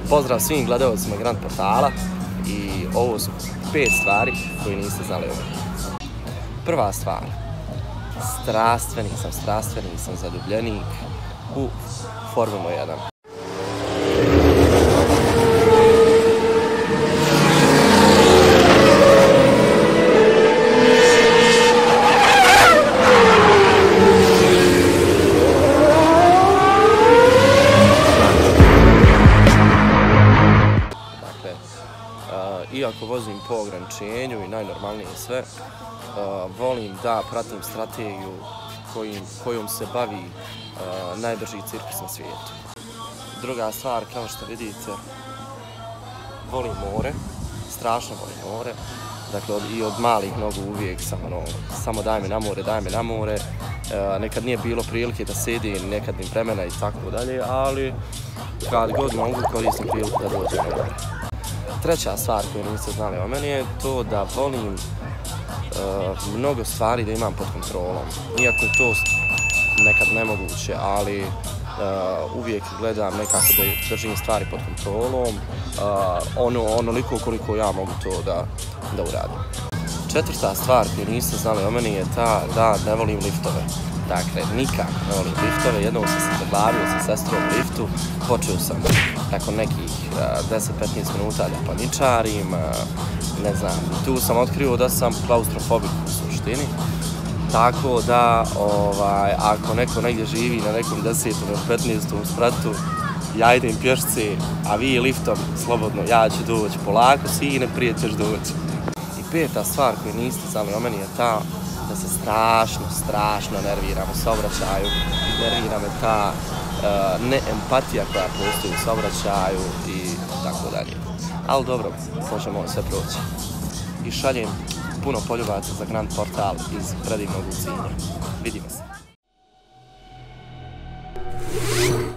Pozdrav svim gledalcima Grand Portala i ovo su 5 stvari koje niste znali o meni. Prva stvar, strastveni sam zaljubljenik u Formulu 1. Iako vozim po ograničenju i najnormalnije sve, volim da pratim strategiju kojom se bavi najbrži cirkus na svijetu. Druga stvar, kao što vidite, volim more, strašno volim more. Dakle, i od malih nogu uvijek samo daj mi na more. Nekad nije bilo prilike da sedim, nekad ni vremena i tako dalje, ali kad god mogu koristim priliku da dođem na more. Treća stvar koju niste znali o meni je to da volim mnogo stvari da imam pod kontrolom. Iako je to nekad nemoguće, ali uvijek gledam nekako da držim stvari pod kontrolom, onoliko koliko ja mogu to da uradim. Četvrta stvar koju niste znali o meni je ta da ne volim liftove. Dakle, nikako ne volim liftove. Jednom sam se zaglavio sa sestrom u liftu, počeo sam nakon nekih 10-15 minuta da paničarim, ne znam, tu sam otkrio da sam klaustrofobik u suštini. Tako da, ako neko negdje živi na nekom 10. ili 15. spratu, ja idem pješci, a vi liftom, slobodno, ja ću doći polako, sine, prije ćeš doći. I peta stvar koju niste znali o meni je ta da se strašno nerviram u saobraćaju, nervira me ta neempatija koja postoji u saobraćaju i tako dalje. Ali dobro, možemo sve proći. I šaljem puno poljubaca za Grand Portal iz predivnog Ulcinja. Vidimo se.